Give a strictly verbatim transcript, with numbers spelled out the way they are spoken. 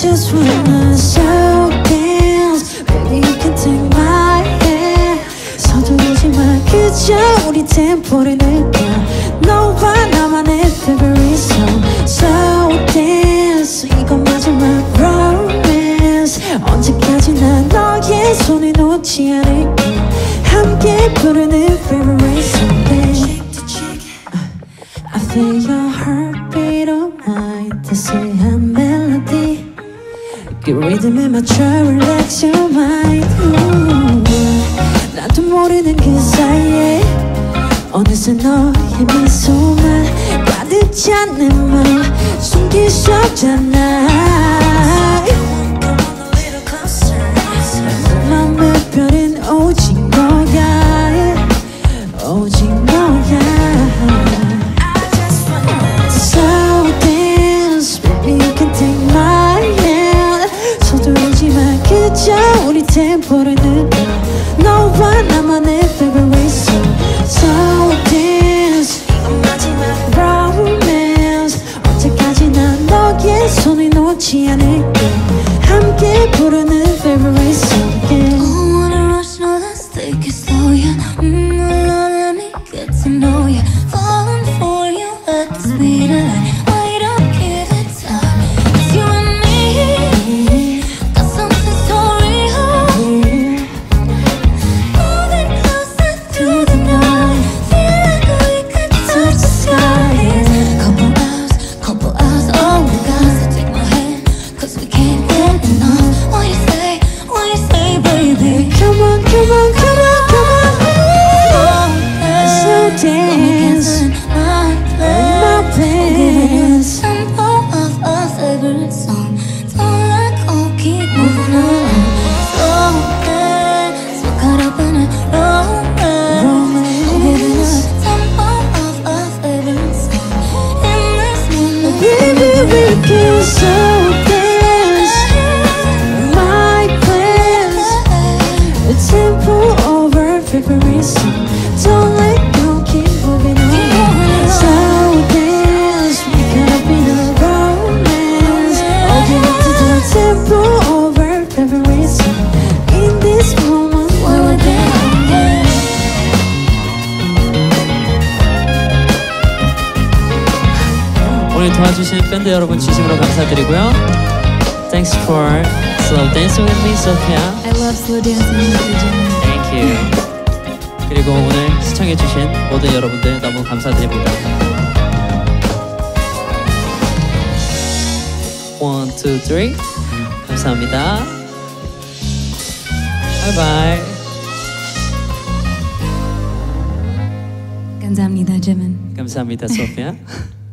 just wanna show dance. Baby you can take my hand. 서두르지 마 그저 우리 템포를 느껴. 너와 나만의 favorite song. So dance 이건 마지막 romance. 언제까지나 너의 손을 놓지 않을게. 함께 부르는 favorite song. I feel your heartbeat on mine. 따스한 melody. 그 리듬에 맞춰 relax your mind. Ooh. 나도 모르는 그 사이에 어느새 너의 미소만 가득 찬 내 맘 숨길 수 없잖아. 내 맘의 별은 오직 너야. 오직 너야. So dance, baby you can take my hand. 서두르지 마 그저 우리 템포를 느껴. 너와 나만의 favorite song. So dance 이건 마지막 romance. 언제까지나 너의 손을 놓지 않을게. 함께 부르는 favorite song. Yeah. Don't wanna rush, no let's take it slow, yeah. Mm, Lord, let me get to know ya. Falling for you at the speed of light. Wait up, give it time. It's you and me. Got something so real. Moving closer through the night. Feel like we could touch the sky. Yeah. Couple hours, couple hours, oh my God. So take my hand, cause we can't get enough. What you say, what you say, baby? Come on, come on, come on, come on. So dance my my plans. Tempo of our favorite song. Don't let go, keep moving along. Slow dance, we're caught up in a romance. Giving us tempo of our favorite song. In this moment, Baby we can so dance my plans. A tempo over favorite song. Don't let go, keep moving on. So dance, we caught up in a romance. All give up to the tempo over favorite song. In this moment where we're there. 오늘 도와주신 밴드 여러분 진심으로 감사드리고요. Thanks for slow dancing with me, Sophia. I love slow dancing with you, Jimmy. Thank you. 그리고 오늘 시청해주신 모든 여러분들 너무 감사드립니다. One, two, three. 감사합니다. 바이바이. 감사합니다, Jimin. 감사합니다, 소피아.